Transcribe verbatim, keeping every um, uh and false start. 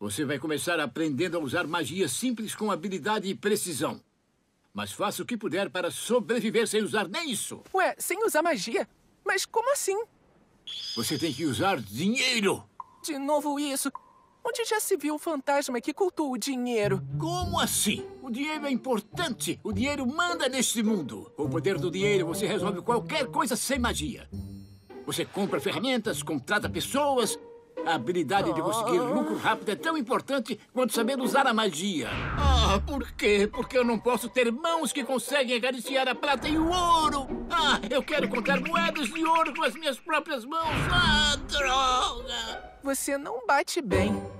Você vai começar aprendendo a usar magia simples com habilidade e precisão. Mas faça o que puder para sobreviver sem usar nem isso. Ué, sem usar magia? Mas como assim? Você tem que usar dinheiro. De novo isso? Onde já se viu um fantasma que cultua o dinheiro? Como assim? O dinheiro é importante. O dinheiro manda neste mundo. Com o poder do dinheiro, você resolve qualquer coisa sem magia. Você compra ferramentas, contrata pessoas. A habilidade de conseguir lucro rápido é tão importante quanto saber usar a magia. Ah, por quê? Porque eu não posso ter mãos que conseguem acariciar a prata e o ouro. Ah, eu quero contar moedas de ouro com as minhas próprias mãos. Ah, droga! Você não bate bem.